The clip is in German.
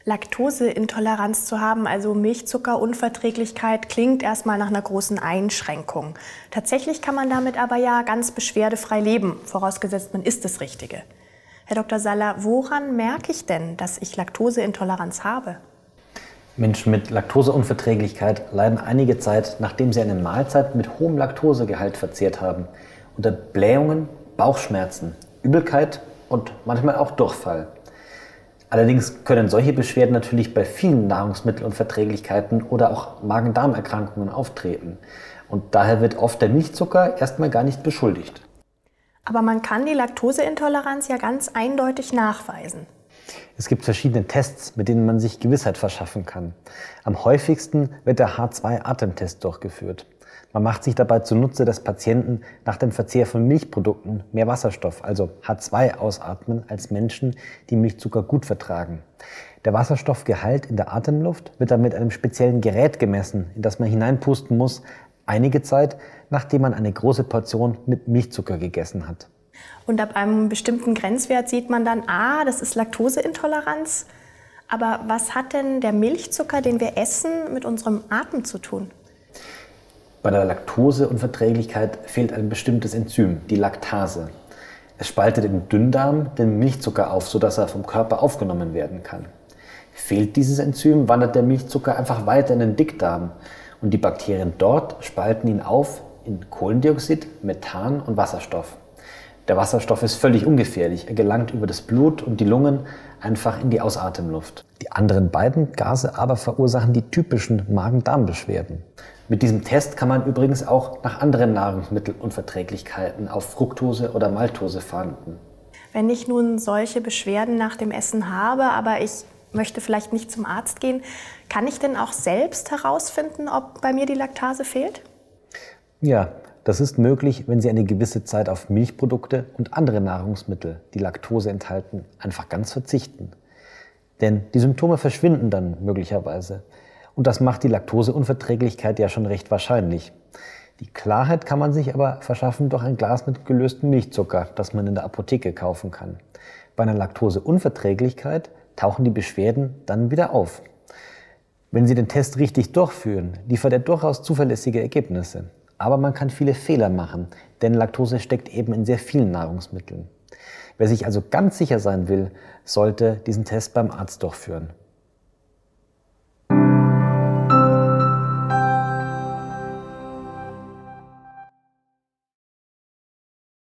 Laktoseintoleranz zu haben, also Milchzuckerunverträglichkeit, klingt erstmal nach einer großen Einschränkung. Tatsächlich kann man damit aber ja ganz beschwerdefrei leben, vorausgesetzt man isst das Richtige. Herr Dr. Saller, woran merke ich denn, dass ich Laktoseintoleranz habe? Menschen mit Laktoseunverträglichkeit leiden einige Zeit, nachdem sie eine Mahlzeit mit hohem Laktosegehalt verzehrt haben, unter Blähungen, Bauchschmerzen, Übelkeit und manchmal auch Durchfall. Allerdings können solche Beschwerden natürlich bei vielen Nahrungsmittelunverträglichkeiten oder auch Magen-Darm-Erkrankungen auftreten. Und daher wird oft der Milchzucker erstmal gar nicht beschuldigt. Aber man kann die Laktoseintoleranz ja ganz eindeutig nachweisen. Es gibt verschiedene Tests, mit denen man sich Gewissheit verschaffen kann. Am häufigsten wird der H2-Atemtest durchgeführt. Man macht sich dabei zunutze, dass Patienten nach dem Verzehr von Milchprodukten mehr Wasserstoff, also H2, ausatmen als Menschen, die Milchzucker gut vertragen. Der Wasserstoffgehalt in der Atemluft wird dann mit einem speziellen Gerät gemessen, in das man hineinpusten muss, einige Zeit, nachdem man eine große Portion mit Milchzucker gegessen hat. Und ab einem bestimmten Grenzwert sieht man dann, das ist Laktoseintoleranz. Aber was hat denn der Milchzucker, den wir essen, mit unserem Atem zu tun? Bei der Laktoseunverträglichkeit fehlt ein bestimmtes Enzym, die Laktase. Es spaltet im Dünndarm den Milchzucker auf, sodass er vom Körper aufgenommen werden kann. Fehlt dieses Enzym, wandert der Milchzucker einfach weiter in den Dickdarm und die Bakterien dort spalten ihn auf in Kohlendioxid, Methan und Wasserstoff. Der Wasserstoff ist völlig ungefährlich. Er gelangt über das Blut und die Lungen einfach in die Ausatemluft. Die anderen beiden Gase aber verursachen die typischen Magen-Darm-Beschwerden. Mit diesem Test kann man übrigens auch nach anderen Nahrungsmittelunverträglichkeiten auf Fructose oder Maltose fahnden. Wenn ich nun solche Beschwerden nach dem Essen habe, aber ich möchte vielleicht nicht zum Arzt gehen, kann ich denn auch selbst herausfinden, ob bei mir die Laktase fehlt? Ja, das ist möglich, wenn Sie eine gewisse Zeit auf Milchprodukte und andere Nahrungsmittel, die Laktose enthalten, einfach ganz verzichten. Denn die Symptome verschwinden dann möglicherweise. Und das macht die Laktoseunverträglichkeit ja schon recht wahrscheinlich. Die Klarheit kann man sich aber verschaffen durch ein Glas mit gelöstem Milchzucker, das man in der Apotheke kaufen kann. Bei einer Laktoseunverträglichkeit tauchen die Beschwerden dann wieder auf. Wenn Sie den Test richtig durchführen, liefert er durchaus zuverlässige Ergebnisse. Aber man kann viele Fehler machen, denn Laktose steckt eben in sehr vielen Nahrungsmitteln. Wer sich also ganz sicher sein will, sollte diesen Test beim Arzt durchführen.